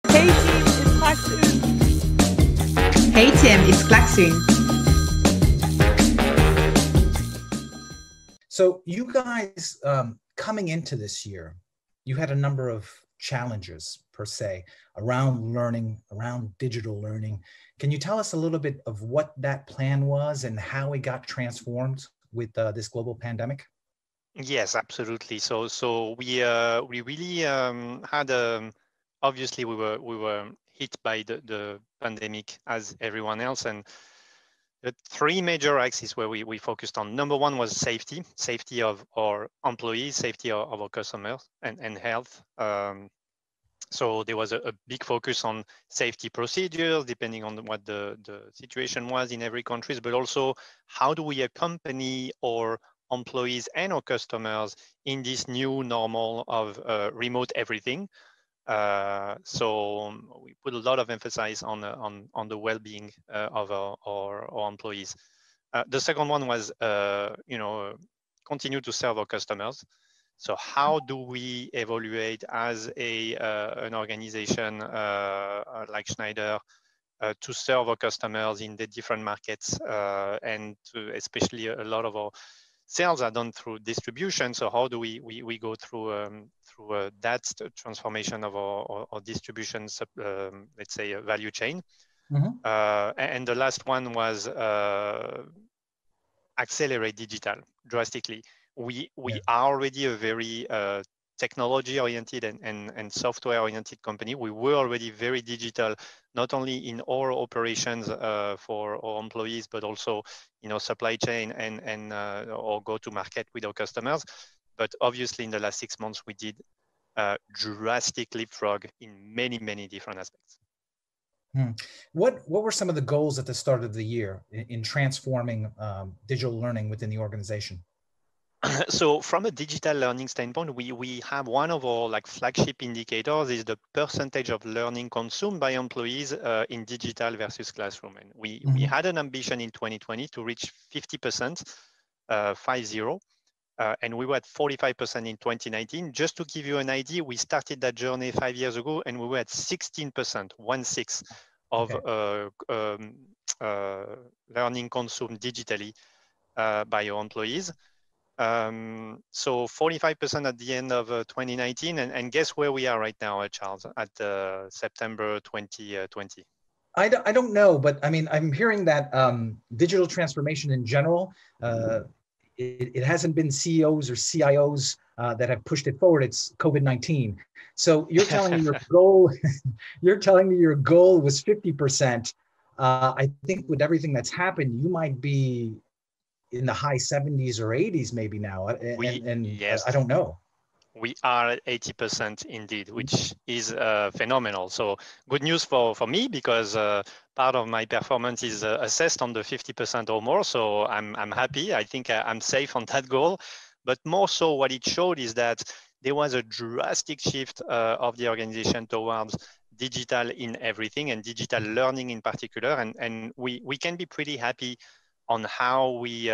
Hey team, it's Klaxoon. Hey Tim, it's Klaxoon. So you guys, coming into this year, you had a number of challenges per se around learning, around digital learning. Can you tell us a little bit of what that plan was and how it got transformed with this global pandemic? Yes, absolutely. So we really had obviously we were hit by the pandemic as everyone else, and the three major axes where we focused on. Number one was safety of our employees, safety of our customers, and health. So there was a big focus on safety procedures, depending on what the situation was in every country, but also how do we accompany our employees and our customers in this new normal of remote everything. So we put a lot of emphasis on the well-being of our employees. The second one was, continue to serve our customers. So how do we evaluate as an organization like Schneider to serve our customers in the different markets, and especially a lot of our sales are done through distribution. So how do we go through that transformation of our distribution, let's say, value chain? Mm-hmm. And the last one was accelerate digital drastically. We are already a very technology-oriented and software-oriented company. We were already very digital, not only in our operations for our employees, but also supply chain and or go-to-market with our customers. But obviously, in the last 6 months, we did drastic leapfrog in many different aspects. What were some of the goals at the start of the year in transforming digital learning within the organization? So from a digital learning standpoint, we have one of our flagship indicators is the percentage of learning consumed by employees in digital versus classroom. And we had an ambition in 2020 to reach 50%, 50, and we were at 45% in 2019. Just to give you an idea, we started that journey 5 years ago, and we were at 16%, 1/6 of learning consumed digitally by our employees. So 45% at the end of 2019, and guess where we are right now, Charles, at September 2020? I don't know, but I mean, I'm hearing that digital transformation in general, it hasn't been CEOs or CIOs that have pushed it forward. It's COVID-19. So you're telling me your goal, your goal was 50%. I think with everything that's happened, you might be in the high 70s or 80s maybe now. Yes. I don't know. We are at 80% indeed, which is phenomenal. So good news for me, because part of my performance is assessed on the 50% or more. So I'm happy. I think I'm safe on that goal. But more so, what it showed is that there was a drastic shift of the organization towards digital in everything, and digital learning in particular. And we can be pretty happy on how we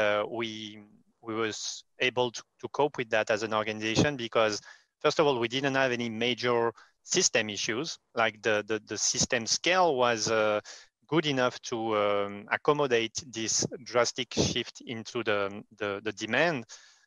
was able to cope with that as an organization, because first of all, we didn't have any major system issues. Like the system scale was good enough to accommodate this drastic shift into the demand.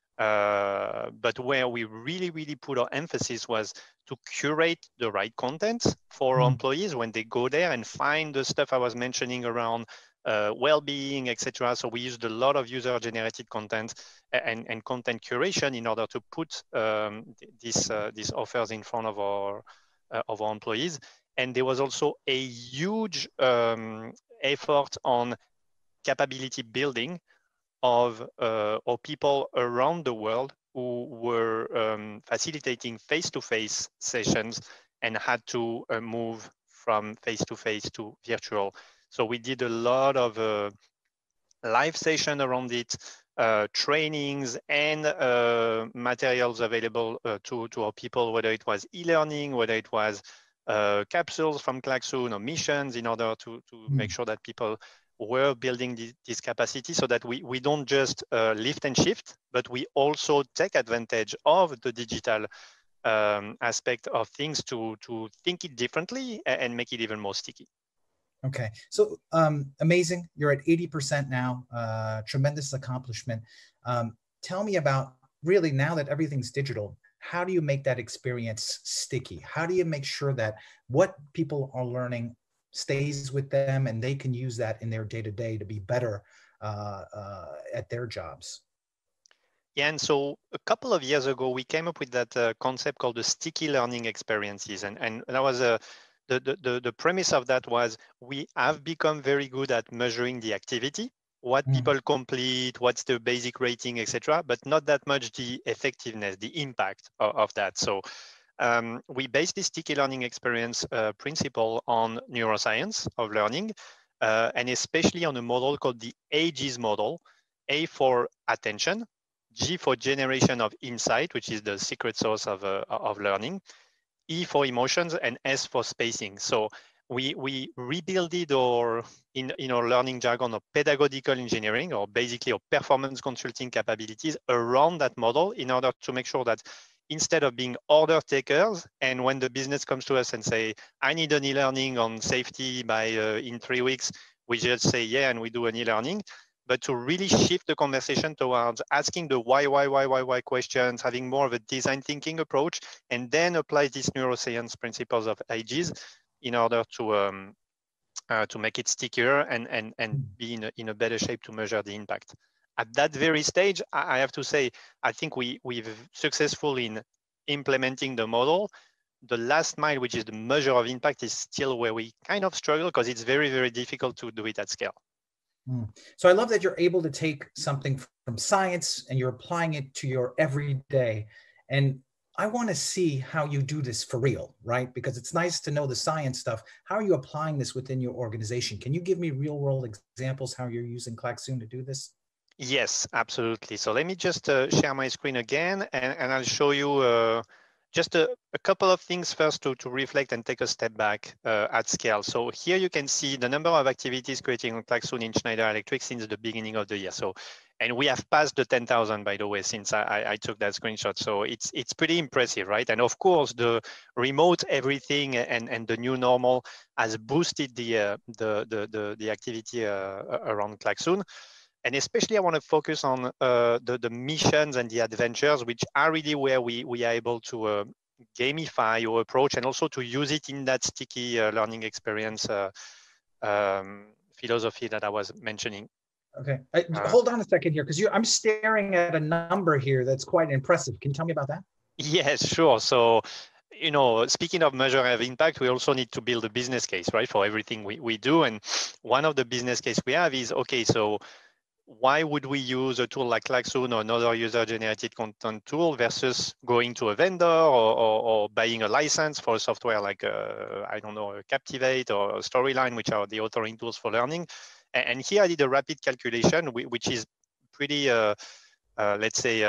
But where we really put our emphasis was to curate the right content for our employees when they go there and find the stuff I was mentioning around well-being, etc. So we used a lot of user-generated content and content curation in order to put these offers in front of our employees. And there was also a huge effort on capability building of our people around the world who were facilitating face-to-face sessions and had to move from face-to-face to virtual. So we did a lot of live session around it, trainings and materials available to our people, whether it was e-learning, whether it was capsules from Klaxoon or missions, in order to make sure that people were building this capacity, so that we don't just lift and shift, but we also take advantage of the digital aspect of things to think it differently and make it even more sticky. Okay, so amazing. You're at 80% now, tremendous accomplishment. Tell me about really now that everything's digital, how do you make that experience sticky? How do you make sure that what people are learning stays with them and they can use that in their day-to-day to be better at their jobs? Yeah, and so a couple of years ago, we came up with that concept called the sticky learning experiences. And that was the premise of that was we have become very good at measuring the activity, what people complete, what's the basic rating, etc., but not that much the effectiveness, the impact of that. So we base this sticky learning experience principle on neuroscience of learning, and especially on a model called the AGES model, A for attention, G for generation of insight, which is the secret source of learning, E for emotions, and S for spacing. So we rebuild it, or in our learning jargon, of pedagogical engineering, or basically our performance consulting capabilities around that model, in order to make sure that instead of being order takers, and when the business comes to us and say, I need an e-learning on safety by in 3 weeks, we just say, yeah, and we do an e-learning. But to really shift the conversation towards asking the why questions, having more of a design thinking approach, and then apply these neuroscience principles of AGES in order to make it stickier and be in a better shape to measure the impact. At that very stage, I have to say, I think we've successful in implementing the model. The last mile, which is the measure of impact, is still where we kind of struggle, because it's very, very difficult to do it at scale. So I love that you're able to take something from science and you're applying it to your everyday. And I want to see how you do this for real, right? Because it's nice to know the science stuff. How are you applying this within your organization? Can you give me real world examples how you're using Klaxoon to do this? Yes, absolutely. So let me just share my screen again, and I'll show you just a couple of things first to reflect and take a step back at scale. So here you can see the number of activities creating on Klaxoon in Schneider Electric since the beginning of the year. So, and we have passed the 10,000, by the way, since I took that screenshot. So it's pretty impressive, right? And of course, the remote everything and the new normal has boosted the activity around Klaxoon. And especially I want to focus on the missions and the adventures, which are really where we are able to gamify your approach, and also to use it in that sticky learning experience philosophy that I was mentioning. Okay, hold on a second here, because I'm staring at a number here that's quite impressive. Can you tell me about that? Yes, sure. So, you know, speaking of measure of impact, we also need to build a business case, right, for everything we do. And one of the business case we have is, okay, so why would we use a tool like Klaxoon or another user-generated content tool versus going to a vendor or buying a license for a software like, I don't know, Captivate or Storyline, which are the authoring tools for learning. And here I did a rapid calculation, which is pretty, let's say,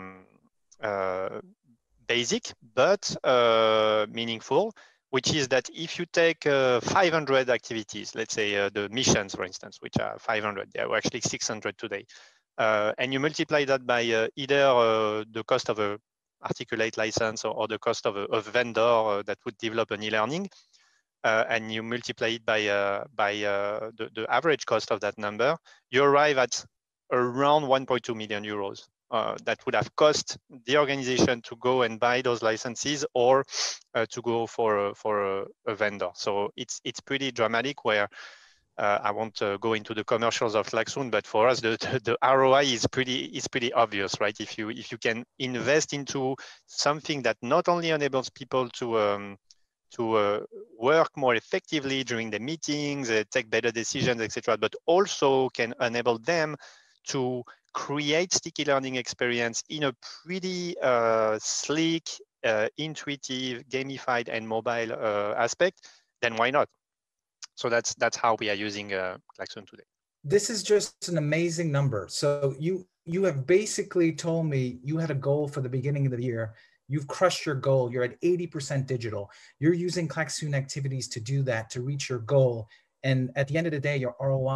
basic, but meaningful, which is that if you take 500 activities, let's say the missions, for instance, which are 500, there were actually 600 today, and you multiply that by either the cost of a Articulate license or the cost of a vendor that would develop an e-learning, and you multiply it by the average cost of that number, you arrive at around 1.2 million euros. That would have cost the organization to go and buy those licenses, or to go for a vendor. So it's pretty dramatic. Where I won't go into the commercials of Klaxoon, but for us the ROI is pretty obvious, right? If you can invest into something that not only enables people to work more effectively during the meetings, take better decisions, etc., but also can enable them to create sticky learning experience in a pretty sleek, intuitive, gamified, and mobile aspect, then why not? So that's how we are using Klaxoon today. This is just an amazing number. So you have basically told me you had a goal for the beginning of the year. You've crushed your goal. You're at 80% digital. You're using Klaxoon activities to do that, to reach your goal. And at the end of the day, your ROI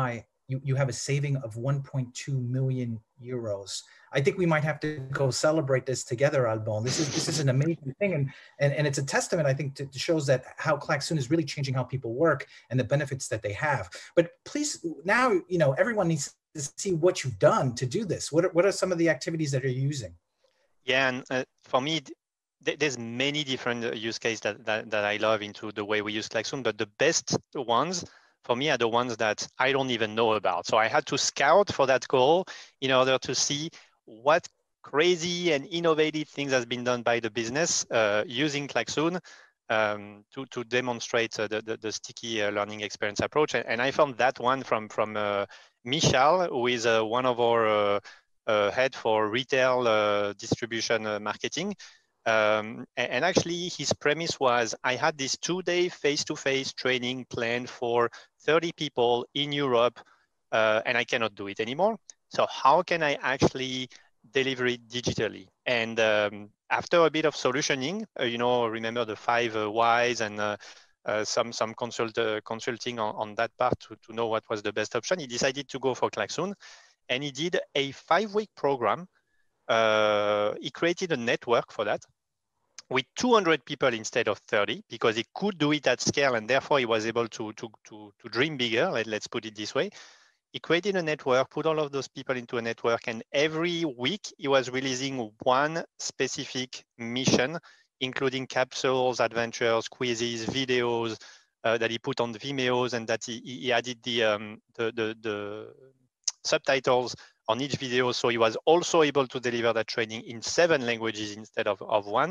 you have a saving of 1.2 million euros. I think we might have to go celebrate this together, Alban. This is an amazing thing, and it's a testament, I think, to shows that how Klaxoon is really changing how people work and the benefits that they have. But please, now everyone needs to see what you've done to do this. What are some of the activities that you're using? Yeah, and for me, there's many different use cases that I love into the way we use Klaxoon, but the best ones for me are the ones that I don't even know about. So I had to scout for that goal in order to see what crazy and innovative things has been done by the business using Klaxoon to demonstrate the sticky learning experience approach. And I found that one from Michal, who is one of our head for retail distribution marketing. And actually, his premise was, I had this 2-day face-to-face training planned for 30 people in Europe, and I cannot do it anymore. So how can I actually deliver it digitally? And after a bit of solutioning, remember the 5 whys and some consulting on that part to know what was the best option, he decided to go for Klaxoon, and he did a 5-week program. He created a network for that with 200 people instead of 30, because he could do it at scale, and therefore he was able to dream bigger. Let's put it this way. He created a network, put all of those people into a network, and every week he was releasing one specific mission, including capsules, adventures, quizzes, videos that he put on the Vimeos, and that he added the subtitles on each video. So he was also able to deliver that training in 7 languages instead of 1.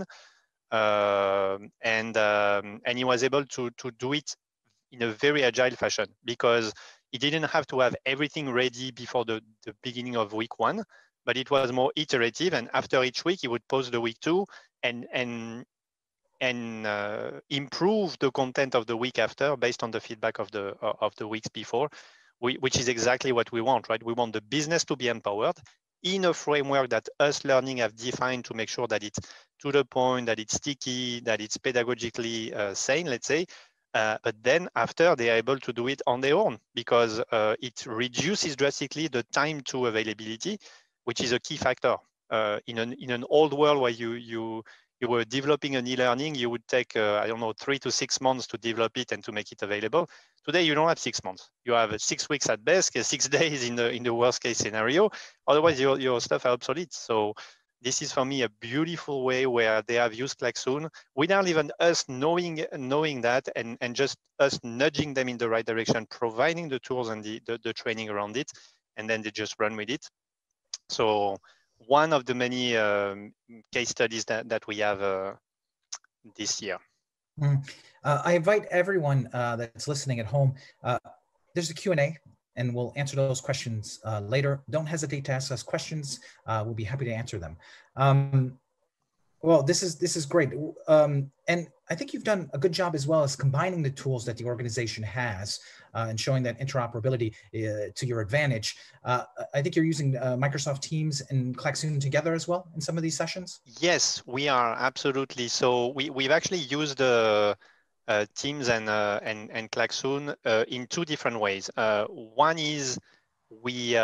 And he was able to do it in a very agile fashion, because he didn't have to have everything ready before the beginning of week 1, but it was more iterative. And after each week, he would pause the week 2 and improve the content of the week after based on the feedback of the weeks before, which is exactly what we want, right? We want the business to be empowered in a framework that us learning have defined to make sure that it's to the point, that it's sticky, that it's pedagogically sane, let's say. But then after, they are able to do it on their own, because it reduces drastically the time to availability, which is a key factor. In an old world where you were developing an e-learning, you would take, 3 to 6 months to develop it and to make it available. Today, you don't have 6 months. You have 6 weeks at best, 6 days in the worst case scenario. Otherwise, your stuff are obsolete. So this is for me a beautiful way where they have used Klaxoon without even us knowing that, and just us nudging them in the right direction, providing the tools and the training around it, and then they just run with it. So one of the many case studies that we have this year. I invite everyone that's listening at home. There's a Q&A, and we'll answer those questions later. Don't hesitate to ask us questions. We'll be happy to answer them. Well, this is great. And I think you've done a good job as well as combining the tools that the organization has and showing that interoperability to your advantage. I think you're using Microsoft Teams and Klaxoon together as well in some of these sessions? Yes, we are, absolutely. So we've actually used Teams and Klaxoon in 2 different ways. One is we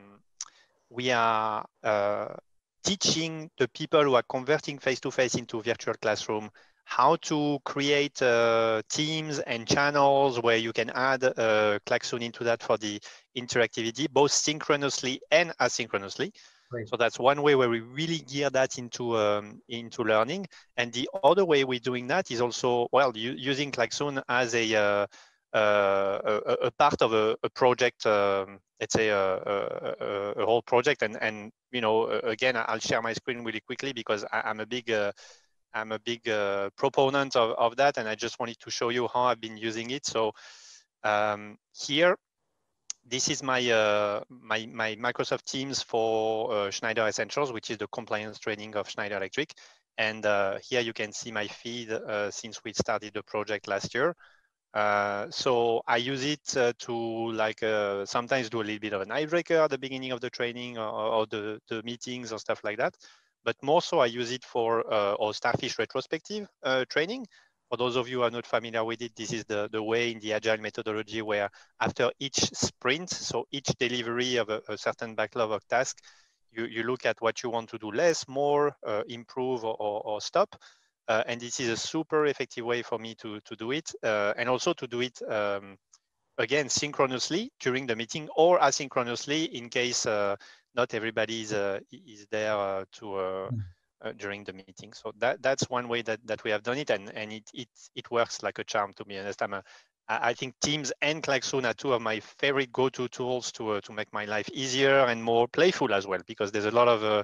are teaching the people who are converting face-to-face into virtual classroom how to create teams and channels where you can add Klaxoon into that for the interactivity, both synchronously and asynchronously. Great. So that's one way where we really gear that into learning. And the other way we're doing that is also, well, using Klaxoon as a part of a project, let's say a whole project. And again, I'll share my screen really quickly because I'm a big proponent of that, and I just wanted to show you how I've been using it. So here, this is my my Microsoft Teams for Schneider Essentials, which is the compliance training of Schneider Electric. And here you can see my feed since we started the project last year. So I use it to sometimes do a little bit of an icebreaker at the beginning of the training or the meetings or stuff like that. But more so, I use it for our Starfish retrospective training, For those of you who are not familiar with it, this is the way in the agile methodology where after each sprint, so each delivery of a certain backlog of tasks, you look at what you want to do less, more, improve, or stop. And this is a super effective way for me to do it, and also to do it again synchronously during the meeting or asynchronously in case not everybody is there during the meeting. So that's one way that we have done it, and it works like a charm, to be honest. I think Teams and Klaxoon are two of my favorite go-to tools to make my life easier and more playful as well, because there's a lot of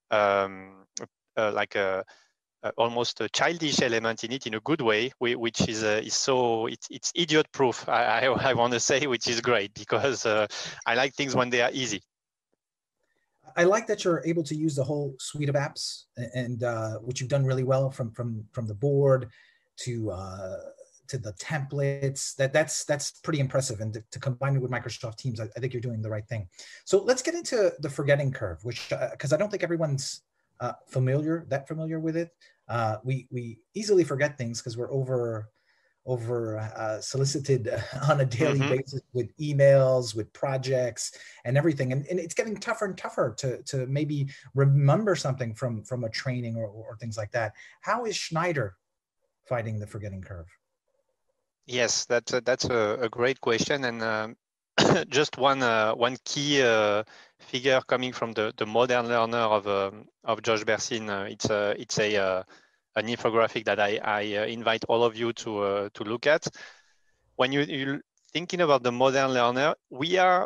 almost a childish element in it, in a good way, which is so it's idiot proof. I want to say, which is great, because I like things when they are easy. I like that you're able to use the whole suite of apps, and which you've done really well, from the board to the templates. That's pretty impressive, and to combine it with Microsoft Teams, I think you're doing the right thing. So let's get into the forgetting curve, which because I don't think everyone's familiar with it. We easily forget things because we're over solicited on a daily basis with emails, with projects and everything. And it's getting tougher and tougher to maybe remember something from a training or things like that. How is Schneider fighting the forgetting curve? Yes, that's a great question. And just one key figure coming from the modern learner of Josh Bersin. It's an infographic that I invite all of you to look at. When you're thinking about the modern learner, we are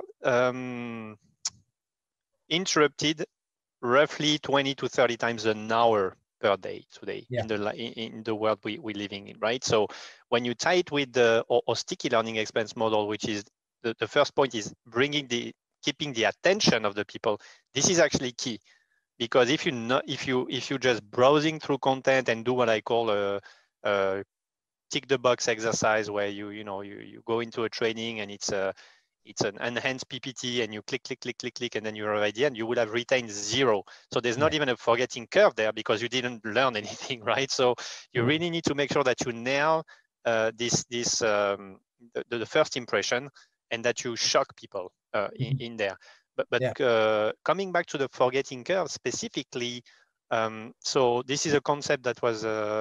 interrupted roughly 20 to 30 times an hour per day today in the world we living in, right? So when you tie it with the or sticky learning experience model, which is the first point is keeping the attention of the people. This is actually key, because if you just browsing through content and do what I call a tick the box exercise, where you go into a training and it's an enhanced PPT and you click, and then you arrive at the end, you would have retained zero. So there's not even a forgetting curve there, because you didn't learn anything, right? So you really need to make sure that you nail the first impression, and that you shock people in there. But coming back to the forgetting curve specifically, so this is a concept that was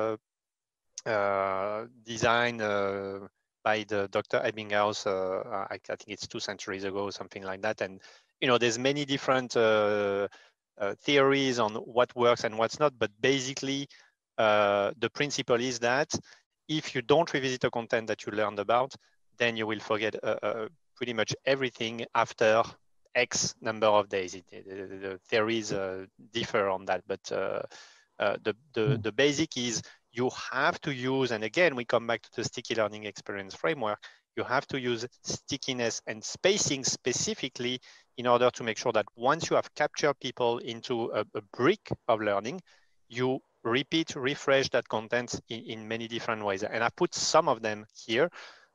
designed by the Dr. Ebbinghaus, I think it's 2 centuries ago, something like that. And there's many different theories on what works and what's not. But basically, the principle is that if you don't revisit the content that you learned about, then you will forget pretty much everything after X number of days. The theories differ on that, but the basic is you have to use, and again, we come back to the sticky learning experience framework, you have to use stickiness and spacing specifically in order to make sure that once you have captured people into a brick of learning, you repeat, refresh that content in many different ways. And I put some of them here,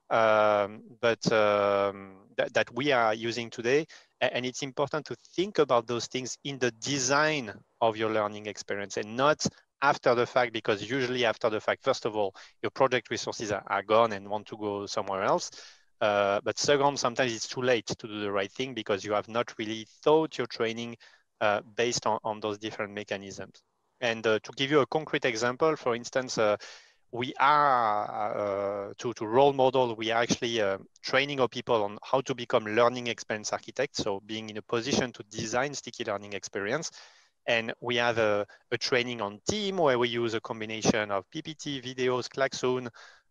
that we are using today. And it's important to think about those things in the design of your learning experience, and not after the fact, because usually after the fact, first of all, your project resources are gone and want to go somewhere else. But second, sometimes it's too late to do the right thing, because you have not really thought your training based on those different mechanisms. And to give you a concrete example, for instance, we are, to role model, we are actually training our people on how to become learning experience architects, so being in a position to design sticky learning experience. And we have a training on team where we use a combination of PPT, videos, Klaxoon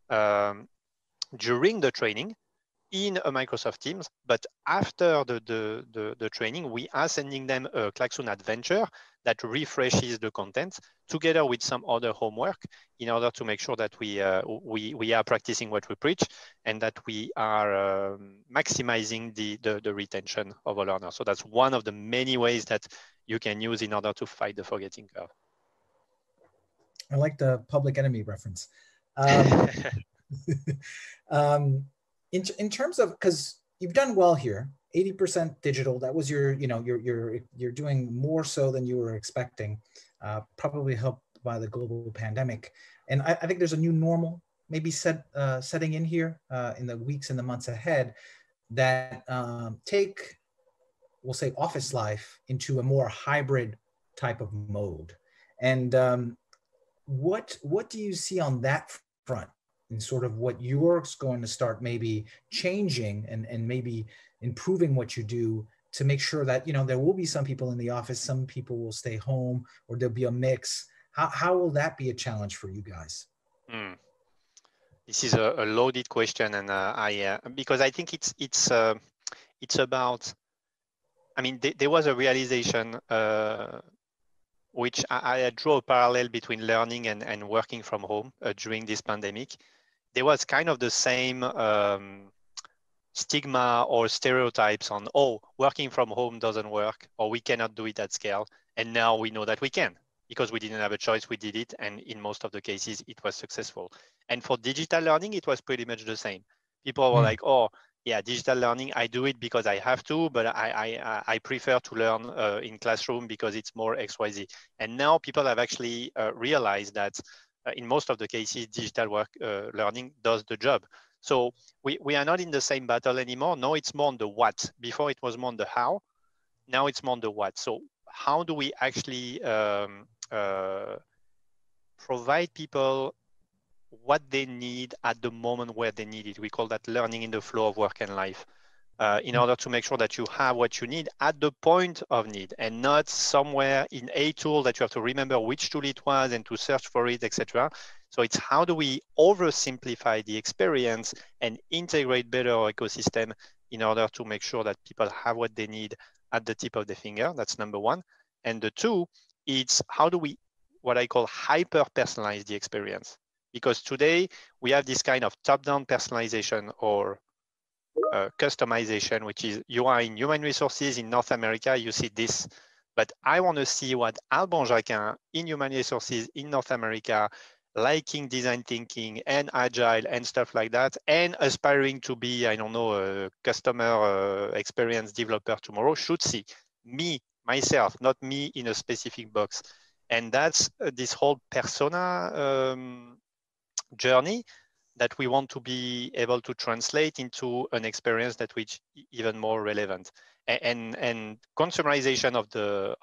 during the training in a Microsoft Teams. But after the training, we are sending them a Klaxoon adventure that refreshes the content together with some other homework, in order to make sure that we are practicing what we preach, and that we are maximizing the retention of a learner. So that's one of the many ways that you can use in order to fight the forgetting curve. I like the Public Enemy reference. In terms of, because you've done well here, 80% digital, that was your, you're doing more so than you were expecting, probably helped by the global pandemic. And I think there's a new normal maybe setting in here in the weeks and the months ahead that take, we'll say, office life into a more hybrid type of mode. And what do you see on that front, and sort of what you're going to start maybe changing and maybe improving what you do to make sure that, you know, there will be some people in the office, some people will stay home, or there'll be a mix. How will that be a challenge for you guys? This is a loaded question, and because I think it's about, I mean, there was a realization which I draw a parallel between learning and working from home during this pandemic. There was kind of the same stigma or stereotypes on, oh, working from home doesn't work, or we cannot do it at scale. And now we know that we can, because we didn't have a choice, we did it. And in most of the cases, it was successful. And for digital learning, it was pretty much the same. People were like, oh, yeah, digital learning, I do it because I have to, but I prefer to learn in classroom because it's more XYZ. And now people have actually realized that in most of the cases, digital learning does the job. So we are not in the same battle anymore. No, it's more on the what. Before it was more on the how. Now it's more on the what. So how do we actually provide people what they need at the moment where they need it? We call that learning in the flow of work and life. In order to make sure that you have what you need at the point of need, and not somewhere in a tool that you have to remember which tool it was and to search for it, etc. So it's how do we oversimplify the experience and integrate better our ecosystem in order to make sure that people have what they need at the tip of the finger. That's number one. And the two, it's how do we, what I call, hyper-personalize the experience? Because today we have this kind of top-down personalization or customization, which is you are in human resources in North America, you see this, but I want to see what Alban Jacquin in human resources in North America, liking design thinking and agile and stuff like that, and aspiring to be, I don't know, a customer experience developer tomorrow, should see me, myself, not me in a specific box. And that's this whole persona journey that we want to be able to translate into an experience that which even more relevant. And consumerization of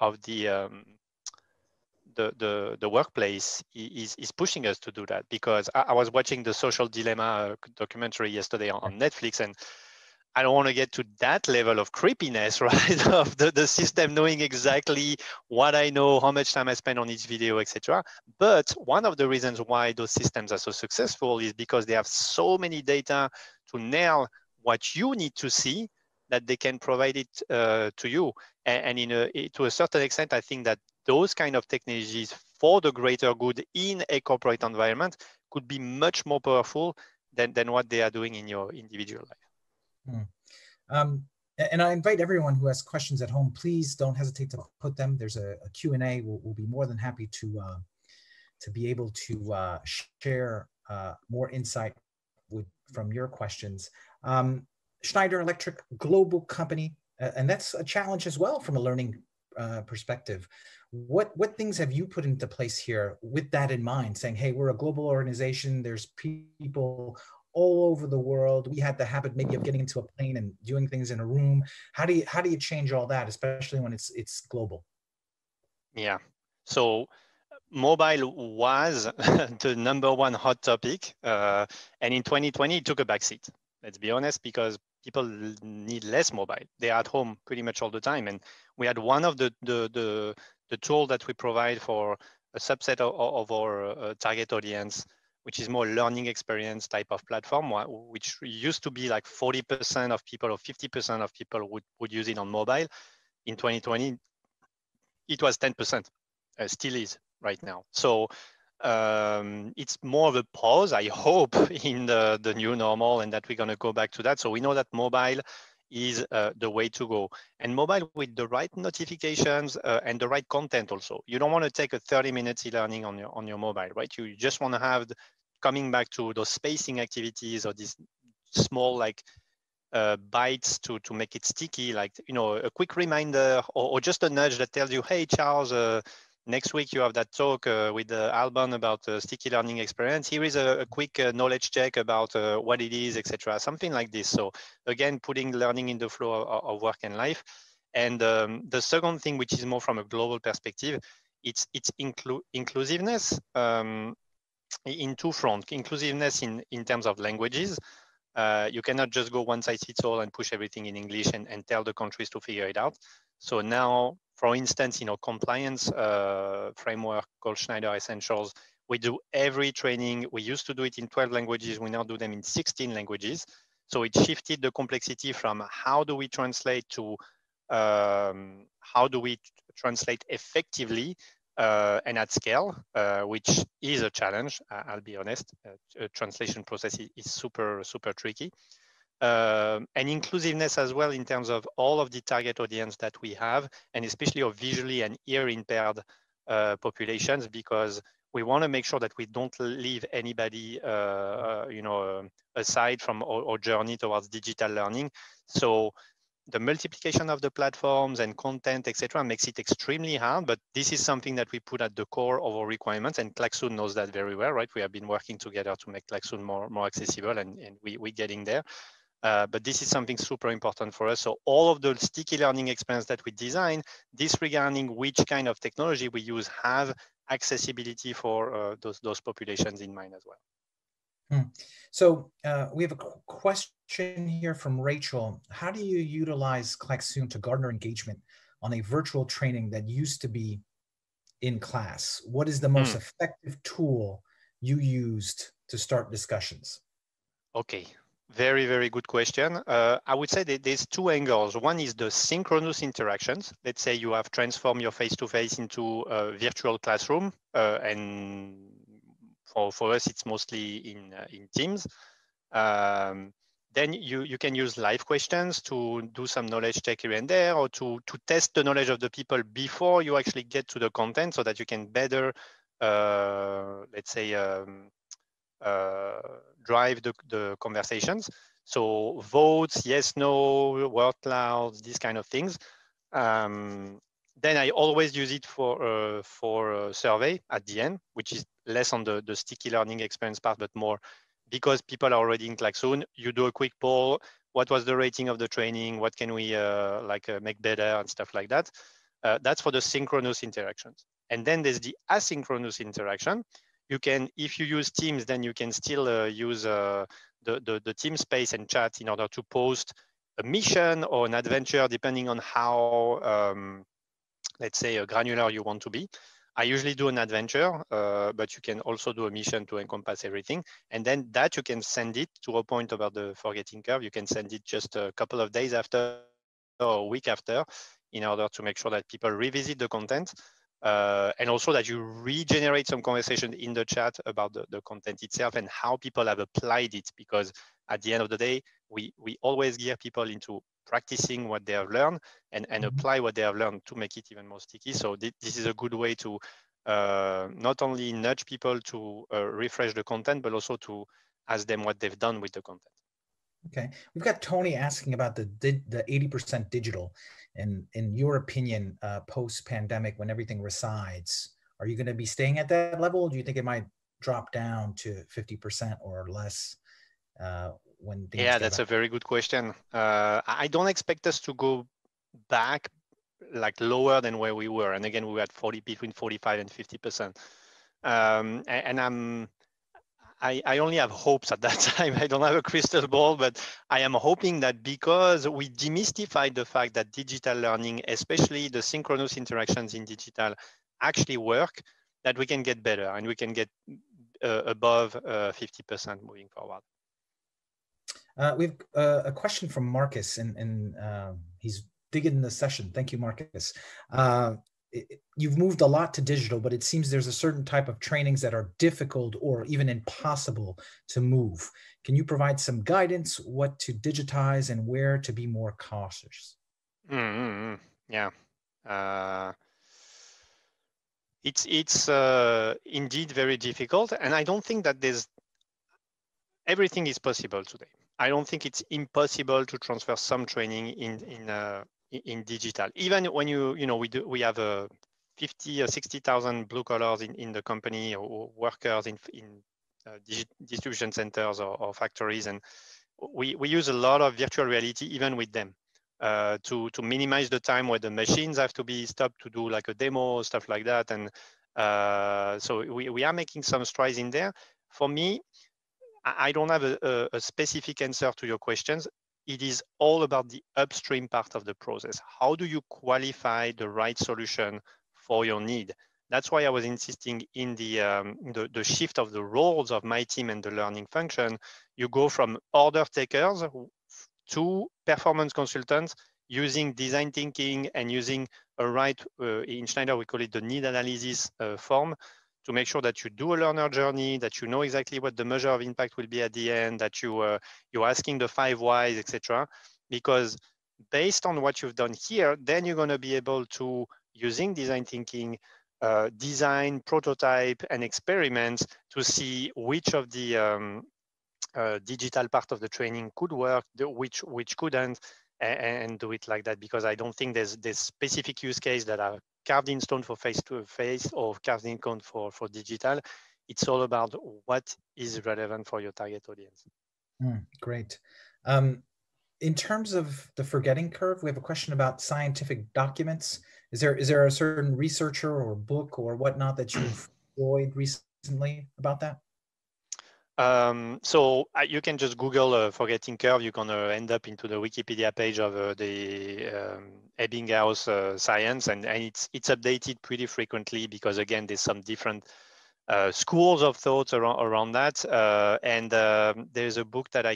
the workplace is pushing us to do that, because I was watching the Social Dilemma documentary yesterday on Netflix, and I don't want to get to that level of creepiness, right? Of the system knowing exactly what I know, how much time I spend on each video, etc. But one of the reasons why those systems are so successful is because they have so many data to nail what you need to see, that they can provide it to you. And to a certain extent, I think that those kind of technologies for the greater good in a corporate environment could be much more powerful than what they are doing in your individual life. And I invite everyone who has questions at home, please don't hesitate to put them. There's a Q&A. We'll be more than happy to be able to share more insight from your questions. Schneider Electric, global company, and that's a challenge as well from a learning perspective. What things have you put into place here with that in mind, saying, hey, we're a global organization, there's people all over the world. We had the habit maybe of getting into a plane and doing things in a room. How do you change all that, especially when it's global? Yeah. So mobile was the #1 hot topic. And in 2020, it took a backseat. Let's be honest, because people need less mobile. They're at home pretty much all the time. And we had one of the tool that we provide for a subset of our target audience, which is more learning experience type of platform, which used to be like 40% of people or 50% of people would use it on mobile. In 2020, it was 10%, still is right now. So it's more of a pause, I hope, in the new normal, and that we're going to go back to that. So we know that mobile is the way to go. And mobile with the right notifications and the right content also. You don't want to take a 30-minute e-learning on your mobile, right? You just want to have, coming back to those spacing activities or these small like bites to make it sticky, like, you know, a quick reminder or just a nudge that tells you, hey, Charles, next week you have that talk with Alban about sticky learning experience. Here is a quick knowledge check about what it is, etc. Something like this. So again, putting learning in the flow of work and life. And the second thing, which is more from a global perspective, it's inclusiveness in two fronts. Inclusiveness in terms of languages. You cannot just go one size fits all and push everything in English and tell the countries to figure it out. So now, for instance, in our compliance framework called Schneider Essentials, we do every training. We used to do it in 12 languages. We now do them in 16 languages. So it shifted the complexity from how do we translate to how do we translate effectively and at scale, which is a challenge. I'll be honest. Translation process is super tricky. And inclusiveness as well in terms of all of the target audience that we have, and especially of visually and ear impaired populations, because we want to make sure that we don't leave anybody, aside from our journey towards digital learning. So the multiplication of the platforms and content, etc., makes it extremely hard, but this is something that we put at the core of our requirements, and Klaxoon knows that very well, right? We have been working together to make Klaxoon more accessible, and we're getting there. But this is something super important for us. So all of the sticky learning experience that we design, disregarding which kind of technology we use, have accessibility for those populations in mind as well. So we have a question here from Rachel. How do you utilize Klaxoon to garner engagement on a virtual training that used to be in class? What is the most effective tool you used to start discussions? Okay, very good question. I would say that there's two angles. One is the synchronous interactions. Let's say you have transformed your face-to-face into a virtual classroom, and for us, it's mostly in Teams. Then you can use live questions to do some knowledge check here and there, or to test the knowledge of the people before you actually get to the content, so that you can better, let's say, drive the conversations. So votes, yes, no, word clouds, these kind of things. Then I always use it for a survey at the end, which is less on the sticky learning experience part, but more because people are already in Klaxoon. You do a quick poll. What was the rating of the training? What can we make better and stuff like that? That's for the synchronous interactions. And then there's the asynchronous interaction. You can, if you use Teams, then you can still use the team space and chat in order to post a mission or an adventure, depending on how, let's say, granular you want to be. I usually do an adventure, but you can also do a mission to encompass everything. And then that you can send it to a point about the forgetting curve. You can send it just a couple of days after or a week after, in order to make sure that people revisit the content. And also that you regenerate some conversation in the chat about the content itself and how people have applied it. Because at the end of the day, we always gear people into practicing what they have learned and apply what they have learned to make it even more sticky. So this is a good way to not only nudge people to refresh the content, but also to ask them what they've done with the content. Okay, we've got Tony asking about the 80% digital, and in your opinion, post-pandemic, when everything resides, are you going to be staying at that level? Or do you think it might drop down to 50% or less when things Yeah, that's a very good question. I don't expect us to go back like lower than where we were. And again, we were at between 45 and 50%. And I only have hopes at that time. I don't have a crystal ball, but I am hoping that because we demystified the fact that digital learning, especially the synchronous interactions in digital, actually work, that we can get better and we can get above 50% moving forward. We have a question from Marcus, and he's digging the session. Thank you, Marcus. You've moved a lot to digital, but it seems there's a certain type of trainings that are difficult or even impossible to move. Can you provide some guidance, what to digitize and where to be more cautious? Yeah. It's indeed very difficult. And I don't think that everything is possible today. I don't think it's impossible to transfer some training in digital. Even when we have a 50 or 60,000 blue collars in the company, or workers in distribution centers or factories, and we use a lot of virtual reality even with them to minimize the time where the machines have to be stopped to do like a demo, stuff like that. And so we are making some strides in there. For me, I don't have a specific answer to your questions. It is all about the upstream part of the process. How do you qualify the right solution for your need? That's why I was insisting in the shift of the roles of my team and the learning function. You go from order takers to performance consultants using design thinking and using a right, in Schneider, we call it the need analysis form, to make sure that you do a learner journey, that you know exactly what the measure of impact will be at the end, that you're asking the 5 whys, etc. Because based on what you've done here, then you're going to be able to, using design thinking, design, prototype, and experiment to see which of the digital part of the training could work, which couldn't, and do it like that. Because I don't think there's specific use case that are carved in stone for face-to-face or carved in stone for digital. It's all about what is relevant for your target audience. Great. In terms of the forgetting curve, we have a question about scientific documents. Is there a certain researcher or book or whatnot that you've enjoyed recently about that? So you can just Google forgetting curve. You're going to end up into the Wikipedia page of the Ebbinghaus science, and it's updated pretty frequently because, again, there's some different schools of thought around that. And there's a book that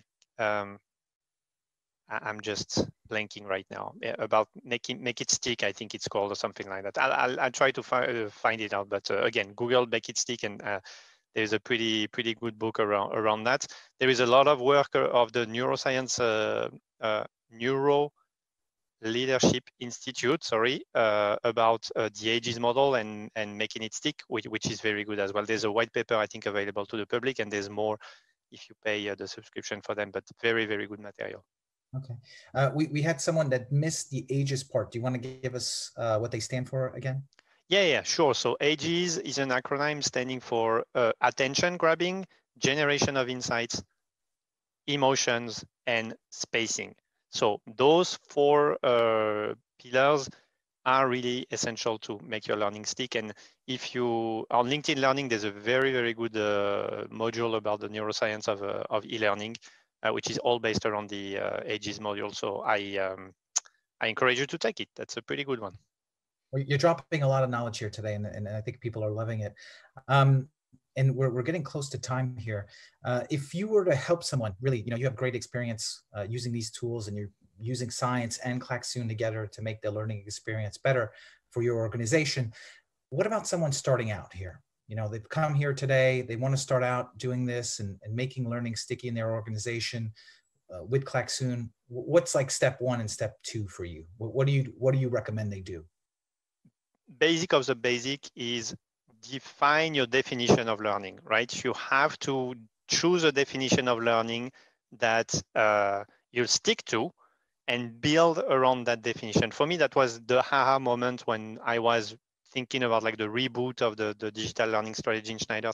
I'm just blanking right now about make it stick. I think it's called, or something like that. I'll try to find it out. But again, Google make it stick, and there's a pretty good book around that. There is a lot of work of the neuroscience Neuro Leadership Institute, about the AGES model and making it stick, which is very good as well. There's a white paper, I think, available to the public, and there's more if you pay the subscription for them, but very good material. Okay. We had someone that missed the AGES part. Do you want to give us what they stand for again? Yeah, sure. So AGES is an acronym standing for attention grabbing, generation of insights, emotions, and spacing. So those 4 pillars are really essential to make your learning stick. And if you, on LinkedIn Learning, there's a very good module about the neuroscience of e-learning, which is all based around the AGES module. So I encourage you to take it. That's a pretty good one. Well, you're dropping a lot of knowledge here today, and I think people are loving it. And we're getting close to time here. If you were to help someone, really, you have great experience using these tools, and you're using science and Klaxoon together to make the learning experience better for your organization. What about someone starting out here? They've come here today, they want to start out doing this and making learning sticky in their organization with Klaxoon. What's like step 1 and step 2 for you? What do you recommend they do? Basic of the basic is define your definition of learning, right? You have to choose a definition of learning that you'll stick to and build around that definition. For me, that was the aha moment when I was thinking about like the reboot of the digital learning strategy in Schneider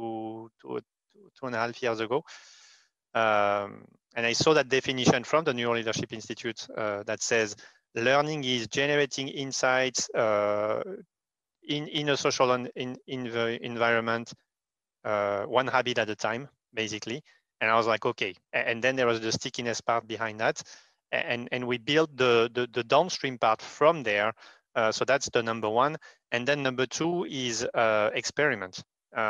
2.5 years ago. And I saw that definition from the Neuro Leadership Institute that says learning is generating insights in a social environment, one habit at a time, basically. And I was like, okay. And then there was the stickiness part behind that. And we built the downstream part from there. So that's the number 1. And then number 2 is experiment.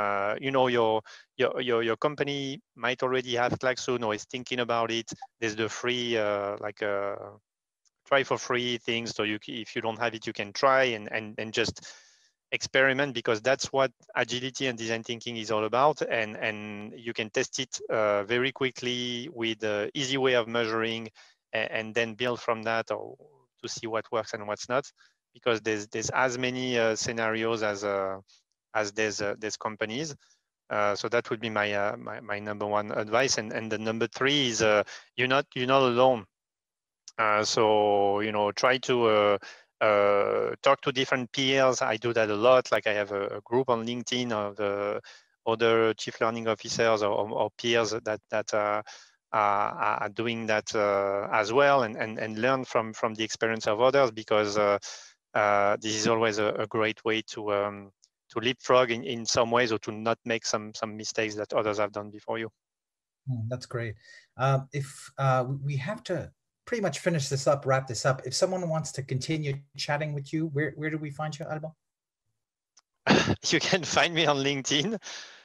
Your company might already have Klaxoon or is thinking about it. There's the free try for free things. So if you don't have it, you can try and just experiment, because that's what agility and design thinking is all about. And you can test it very quickly with an easy way of measuring, and then build from that to see what works and what's not, because there's as many scenarios as there's companies. So that would be my number 1 advice. And the number 3 is you're not alone. So try to talk to different peers. I do that a lot. Like I have a group on LinkedIn of the other chief learning officers or peers that are doing that as well, and learn from the experience of others, because this is always a great way to leapfrog in some ways, or to not make some mistakes that others have done before you. That's great. If we have to pretty much finish this up, wrap this up. If someone wants to continue chatting with you, where do we find you, Alban? You can find me on LinkedIn,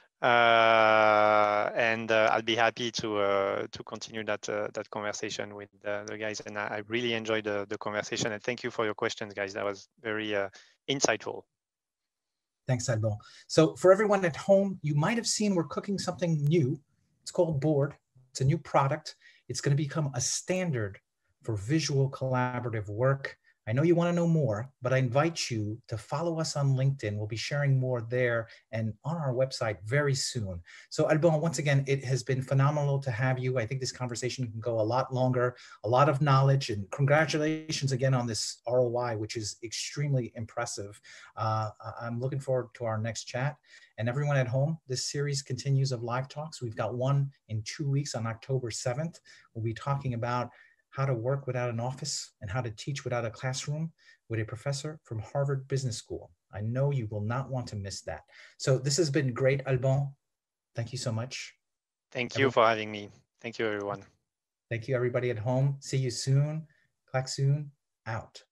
and I'll be happy to continue that conversation with the guys. And I really enjoyed the conversation. And thank you for your questions, guys. That was very insightful. Thanks, Alban. So for everyone at home, you might have seen we're cooking something new. It's called Board. It's a new product. It's going to become a standard for visual collaborative work. I know you want to know more, but I invite you to follow us on LinkedIn. We'll be sharing more there and on our website very soon. So Alban, once again, it has been phenomenal to have you. I think this conversation can go a lot longer, a lot of knowledge, and congratulations again on this ROI, which is extremely impressive. I'm looking forward to our next chat. And everyone at home, this series continues of live talks. We've got one in 2 weeks on October 7th. We'll be talking about how to work without an office and how to teach without a classroom with a professor from Harvard Business School. I know you will not want to miss that. So this has been great, Alban. Thank you so much. Thank you for having me. Thank you, everyone. Thank you, everybody at home. See you soon. Klaxoon out.